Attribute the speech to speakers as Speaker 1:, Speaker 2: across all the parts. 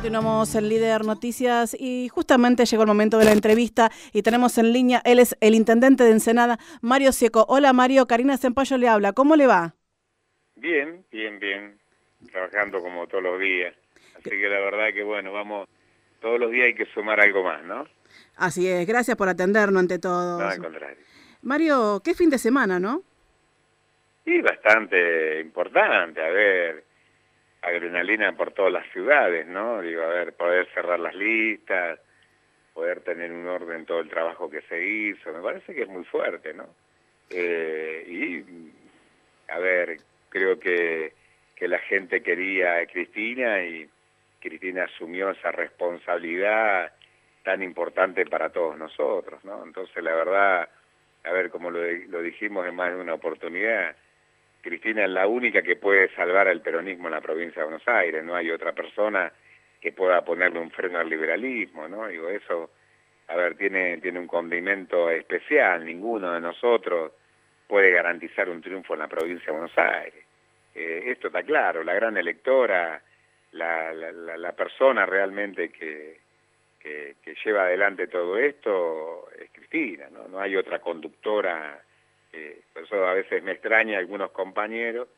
Speaker 1: Continuamos en Líder Noticias y justamente llegó el momento de la entrevista y tenemos en línea, él es el intendente de Ensenada, Mario Cieco. Hola Mario, Karina Sempallo le habla, ¿cómo le va?
Speaker 2: Bien, trabajando como todos los días. Así que la verdad que bueno, vamos, todos los días hay que sumar algo más, ¿no?
Speaker 1: Así es, gracias por atendernos ante
Speaker 2: No,
Speaker 1: todos.
Speaker 2: al contrario.
Speaker 1: Mario, qué fin de semana, ¿no?
Speaker 2: Y bastante importante, a ver, adrenalina por todas las ciudades, ¿no? Digo, a ver, poder cerrar las listas, poder tener un orden todo el trabajo que se hizo, me parece que es muy fuerte, ¿no? Y, a ver, creo que la gente quería a Cristina y Cristina asumió esa responsabilidad tan importante para todos nosotros, ¿no? Entonces, la verdad, a ver, como lo dijimos en más de una oportunidad, Cristina es la única que puede salvar al peronismo en la provincia de Buenos Aires, no hay otra persona que pueda ponerle un freno al liberalismo, ¿no? Digo, eso, a ver, tiene un condimento especial, ninguno de nosotros puede garantizar un triunfo en la provincia de Buenos Aires. Esto está claro, la gran electora, la persona realmente que lleva adelante todo esto es Cristina, ¿no? No hay otra conductora. Por eso a veces me extraña algunos compañeros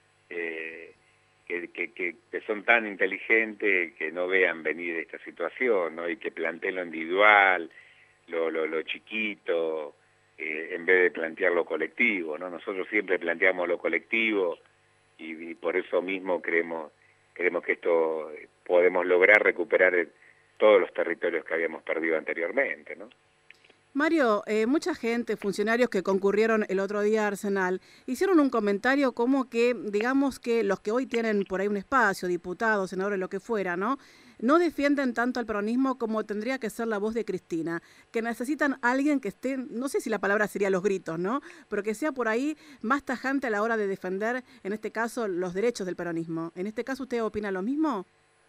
Speaker 2: que son tan inteligentes que no vean venir esta situación, ¿no? Y que planteen lo individual, lo chiquito, en vez de plantear lo colectivo, ¿no? Nosotros siempre planteamos lo colectivo y por eso mismo creemos que esto podemos lograr recuperar todos los territorios que habíamos perdido anteriormente, ¿no?
Speaker 1: Mario, mucha gente, funcionarios que concurrieron el otro día a Arsenal, hicieron un comentario como que, digamos que los que hoy tienen por ahí un espacio, diputados, senadores, lo que fuera, ¿no? No defienden tanto al peronismo como tendría que ser la voz de Cristina, que necesitan a alguien que esté, no sé si la palabra sería los gritos, ¿no? Pero que sea por ahí más tajante a la hora de defender, en este caso, los derechos del peronismo. ¿En este caso usted opina lo mismo?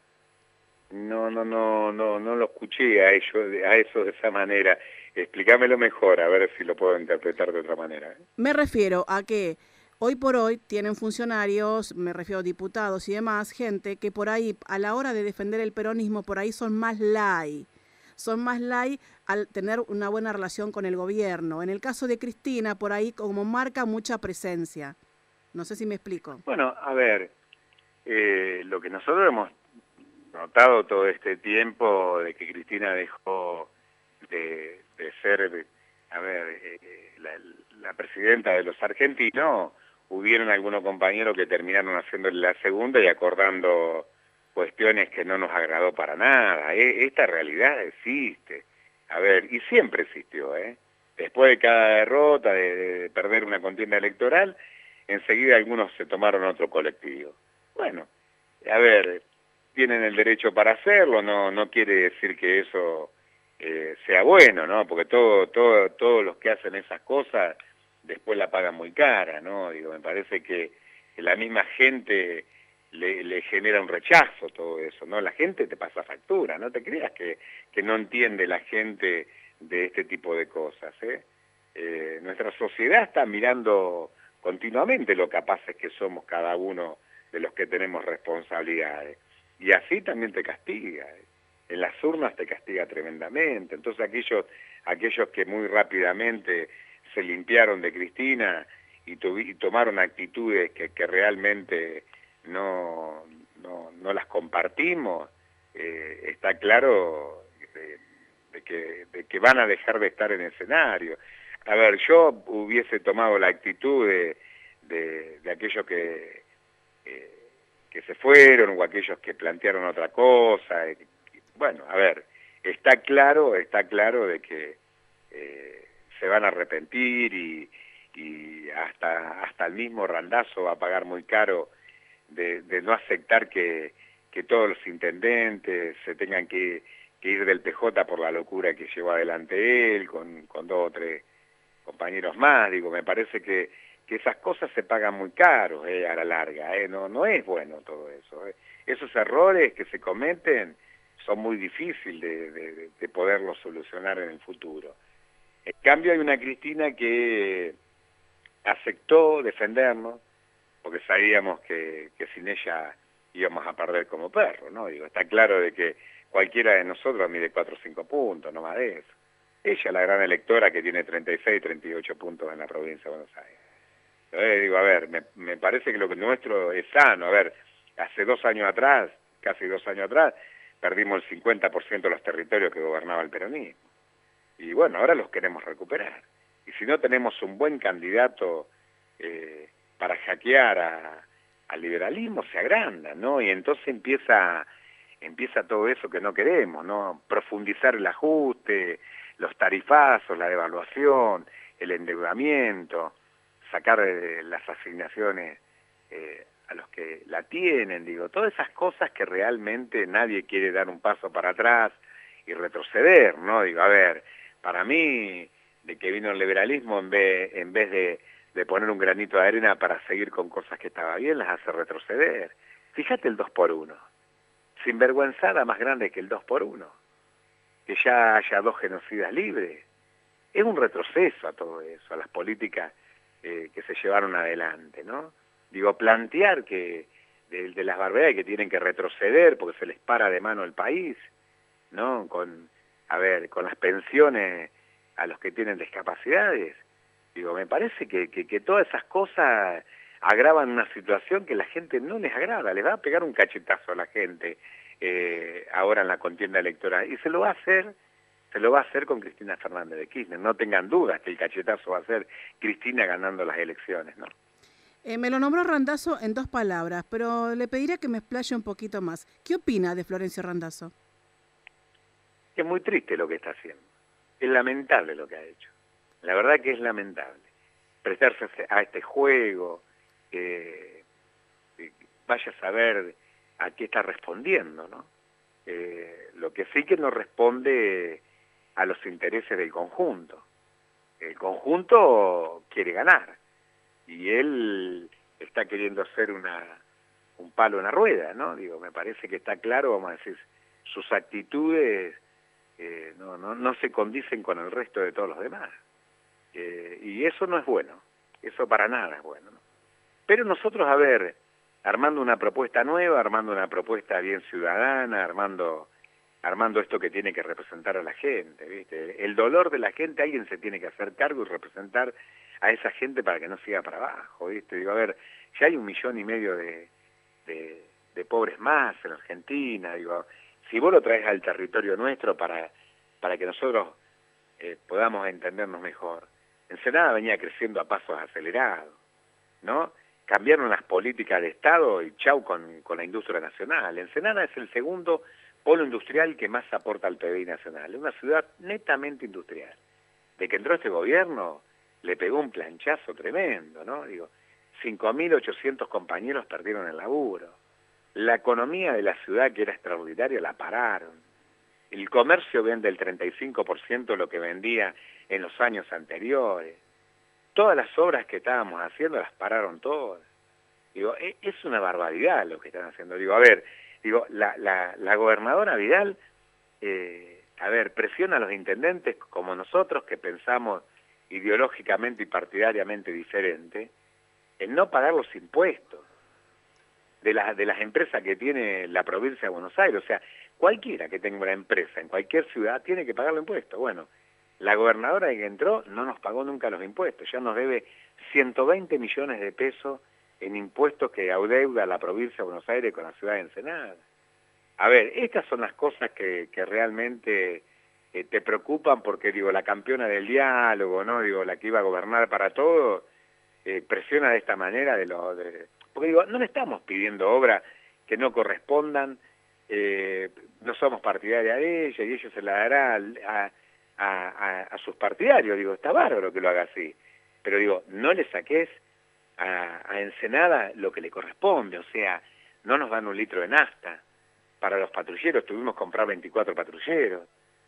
Speaker 2: No lo escuché a eso de esa manera. Explícamelo mejor, a ver si lo puedo interpretar de otra manera.
Speaker 1: Me refiero a que hoy por hoy tienen funcionarios, me refiero a diputados y demás, gente que por ahí, a la hora de defender el peronismo, por ahí son más light. Son más light al tener una buena relación con el gobierno. En el caso de Cristina, por ahí como marca mucha presencia. No sé si me explico.
Speaker 2: Bueno, a ver, lo que nosotros hemos notado todo este tiempo de que Cristina dejó de ser, a ver, la presidenta de los argentinos, hubieron algunos compañeros que terminaron haciéndole la segunda y acordando cuestiones que no nos agradó para nada. Esta realidad existe. A ver, y siempre existió, ¿eh? Después de cada derrota, de perder una contienda electoral, enseguida algunos se tomaron otro colectivo. Bueno, a ver, tienen el derecho para hacerlo, no quiere decir que eso sea bueno, ¿no? Porque todos los que hacen esas cosas después la pagan muy cara, ¿no? Digo, me parece que la misma gente le genera un rechazo todo eso, ¿no? La gente te pasa factura, no te creas que no entiende la gente de este tipo de cosas, ¿eh? Nuestra sociedad está mirando continuamente lo capaces que somos cada uno de los que tenemos responsabilidades. Y así también te castiga. En las urnas te castiga tremendamente. Entonces aquellos que muy rápidamente se limpiaron de Cristina y tomaron actitudes que realmente no las compartimos, está claro de que van a dejar de estar en el escenario. A ver, yo hubiese tomado la actitud de aquellos que se fueron o aquellos que plantearon otra cosa. Bueno, a ver, está claro de que se van a arrepentir y hasta el mismo Randazzo va a pagar muy caro de no aceptar que todos los intendentes se tengan que ir del PJ por la locura que llevó adelante él, con 2 o 3 compañeros más. Digo, me parece que esas cosas se pagan muy caros a la larga, no es bueno todo eso. Esos errores que se cometen son muy difíciles de poderlos solucionar en el futuro. En cambio hay una Cristina que aceptó defendernos, porque sabíamos que sin ella íbamos a perder como perro, ¿no? Digo, está claro de que cualquiera de nosotros mide 4 o 5 puntos, no más de eso. Ella, la gran electora que tiene 36, 38 puntos en la provincia de Buenos Aires. Entonces digo, a ver, me parece que lo que nuestro es sano. A ver, hace 2 años atrás, casi 2 años atrás, perdimos el 50% de los territorios que gobernaba el peronismo. Y bueno, ahora los queremos recuperar. Y si no tenemos un buen candidato para hackear al liberalismo, se agranda, ¿no? Y entonces empieza todo eso que no queremos, ¿no? Profundizar el ajuste, los tarifazos, la devaluación, el endeudamiento, sacar las asignaciones a los que la tienen, digo, todas esas cosas que realmente nadie quiere dar un paso para atrás y retroceder, ¿no? Digo, a ver, para mí, de que vino el liberalismo, en vez de poner un granito de arena para seguir con cosas que estaba bien, las hace retroceder. Fíjate el 2x1. Sinvergüenzada más grande que el 2x1. Que ya haya 2 genocidas libres. Es un retroceso a todo eso, a las políticas que se llevaron adelante, ¿no? Digo, plantear que de las barbaridades que tienen que retroceder porque se les para de mano el país, ¿no? Con las pensiones a los que tienen discapacidades. Digo, me parece que todas esas cosas agravan una situación que la gente no les agrada, les va a pegar un cachetazo a la gente ahora en la contienda electoral, y se lo va a hacer con Cristina Fernández de Kirchner. No tengan dudas que el cachetazo va a ser Cristina ganando las elecciones, ¿no?
Speaker 1: Me lo nombró Randazzo en 2 palabras, pero le pediría que me explaye un poquito más. ¿Qué opina de Florencio Randazzo?
Speaker 2: Es muy triste lo que está haciendo. Es lamentable lo que ha hecho. La verdad que es lamentable. Prestarse a este juego, vaya a saber a qué está respondiendo, ¿no? Lo que sí que no responde a los intereses del conjunto. El conjunto quiere ganar y él está queriendo hacer un palo en la rueda, ¿no? Digo, me parece que está claro, vamos a decir, sus actitudes no se condicen con el resto de todos los demás. Y eso no es bueno, eso para nada es bueno, ¿no? Pero nosotros, a ver, armando una propuesta nueva, armando una propuesta bien ciudadana, armando esto que tiene que representar a la gente, ¿viste? El dolor de la gente, alguien se tiene que hacer cargo y representar a esa gente para que no siga para abajo, ¿viste? Digo, a ver, ya hay 1,5 millones de pobres más en Argentina, digo, si vos lo traes al territorio nuestro para que nosotros podamos entendernos mejor. Ensenada venía creciendo a pasos acelerados, ¿no? Cambiaron las políticas de Estado y chau con la industria nacional. Ensenada es el segundo polo industrial que más aporta al PBI nacional. Es una ciudad netamente industrial. De que entró este gobierno, le pegó un planchazo tremendo, ¿no? Digo, 5.800 compañeros perdieron el laburo. La economía de la ciudad, que era extraordinaria, la pararon. El comercio vende el 35% de lo que vendía en los años anteriores. Todas las obras que estábamos haciendo las pararon todas. Digo, es una barbaridad lo que están haciendo. Digo, a ver, la gobernadora Vidal, presiona a los intendentes como nosotros, que pensamos ideológicamente y partidariamente diferente, en no pagar los impuestos de las empresas que tiene la provincia de Buenos Aires. O sea, cualquiera que tenga una empresa en cualquier ciudad tiene que pagar los impuestos. Bueno, la gobernadora que entró no nos pagó nunca los impuestos, ya nos debe 120 millones de pesos en impuestos que adeuda la provincia de Buenos Aires con la ciudad de Ensenada. A ver, estas son las cosas que realmente te preocupan, porque digo, la campeona del diálogo, ¿no? Digo, la que iba a gobernar para todo, presiona de esta manera porque digo, no le estamos pidiendo obras que no correspondan, no somos partidarios de ella y ella se la dará a sus partidarios. Digo, está bárbaro que lo haga así, pero digo, no le saques a Ensenada lo que le corresponde. O sea, no nos dan 1 litro de nafta para los patrulleros, tuvimos que comprar 24 patrulleros.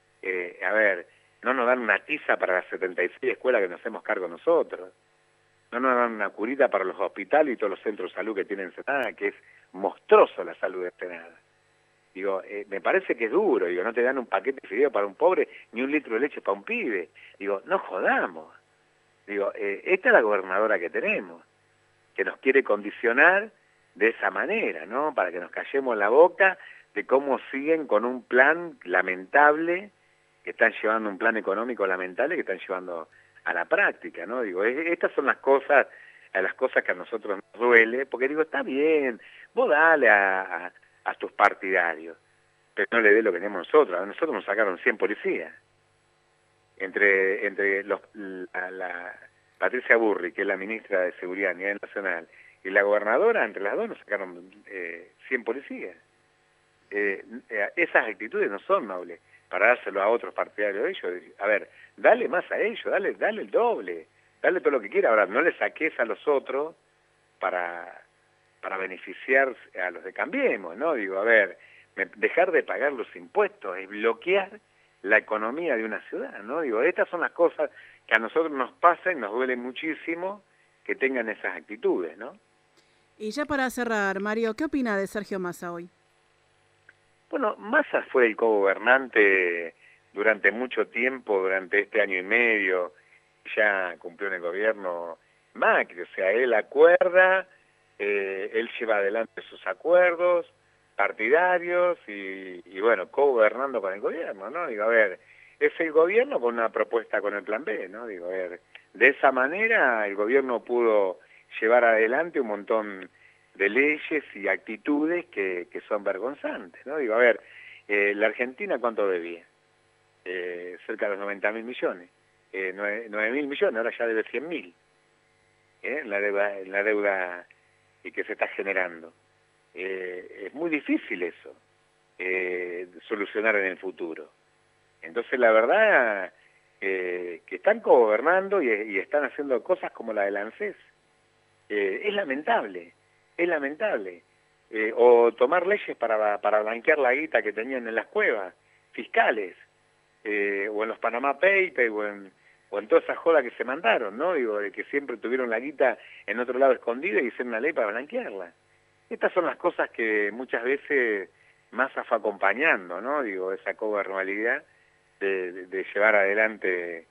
Speaker 2: No nos dan una tiza para las 76 escuelas que nos hacemos cargo nosotros. No nos dan una curita para los hospitales y todos los centros de salud que tiene Ensenada, que es monstruoso la salud de Ensenada. Digo, me parece que es duro. Digo, no te dan un paquete de fideo para un pobre, ni 1 litro de leche para un pibe. Digo, no jodamos. Digo, esta es la gobernadora que tenemos, que nos quiere condicionar de esa manera, ¿no? Para que nos callemos la boca de cómo siguen con un plan lamentable, que están llevando un plan económico lamentable que están llevando a la práctica, ¿no? Digo, estas son las cosas que a nosotros nos duele, porque digo, está bien, vos dale a tus partidarios, pero no le dé lo que tenemos nosotros. A nosotros nos sacaron 100 policías. Entre la Patricia Burri, que es la ministra de Seguridad a nivel nacional, y la gobernadora, entre las dos nos sacaron 100 policías. Esas actitudes no son nobles para dárselo a otros partidarios de ellos. A ver, dale más a ellos, dale el doble, dale todo lo que quiera. Ahora, no le saques a los otros para beneficiar a los de Cambiemos, ¿no? Digo, a ver, dejar de pagar los impuestos es bloquear la economía de una ciudad, ¿no? Digo, estas son las cosas que a nosotros nos pasan y nos duele muchísimo que tengan esas actitudes, ¿no?
Speaker 1: Y ya para cerrar, Mario, ¿qué opina de Sergio Massa hoy?
Speaker 2: Bueno, Massa fue el cogobernante durante mucho tiempo, durante este año y medio, ya cumplió en el gobierno Macri, o sea, él acuerda, él lleva adelante sus acuerdos partidarios y bueno, cogobernando con el gobierno, ¿no? Digo, a ver, es el gobierno con una propuesta con el plan B, ¿no? Digo, a ver, de esa manera el gobierno pudo llevar adelante un montón de leyes y actitudes que son vergonzantes, ¿no? Digo, a ver, la Argentina ¿cuánto debía? Cerca de los 90.000 millones, 9.000 millones, ahora ya debe 100.000, en la deuda que se está generando. Es muy difícil eso, solucionar en el futuro. Entonces la verdad que están cogobernando y están haciendo cosas como la del ANSES. Es lamentable, es lamentable. O tomar leyes para blanquear la guita que tenían en las cuevas fiscales, o en los Panama Papers, o en toda esa joda que se mandaron, ¿no? Digo, de que siempre tuvieron la guita en otro lado escondida y hicieron una ley para blanquearla. Estas son las cosas que muchas veces Massa fue acompañando, ¿no? Digo, esa cogobernabilidad de llevar adelante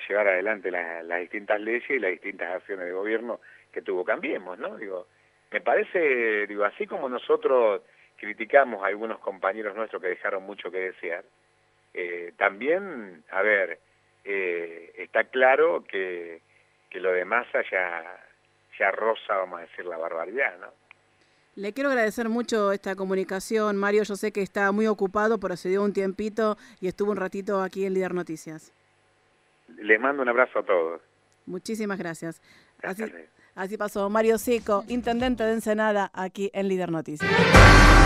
Speaker 2: las distintas leyes y las distintas acciones de gobierno que tuvo Cambiemos, ¿no? Digo, me parece, digo, así como nosotros criticamos a algunos compañeros nuestros que dejaron mucho que desear, también, a ver, está claro que lo de Massa ya roza, vamos a decir, la barbaridad, ¿no?
Speaker 1: Le quiero agradecer mucho esta comunicación, Mario. Yo sé que está muy ocupado, pero se dio un tiempito y estuvo un ratito aquí en Líder Noticias.
Speaker 2: Les mando un abrazo a todos.
Speaker 1: Muchísimas gracias. Así pasó Mario Seco, intendente de Ensenada, aquí en Líder Noticias.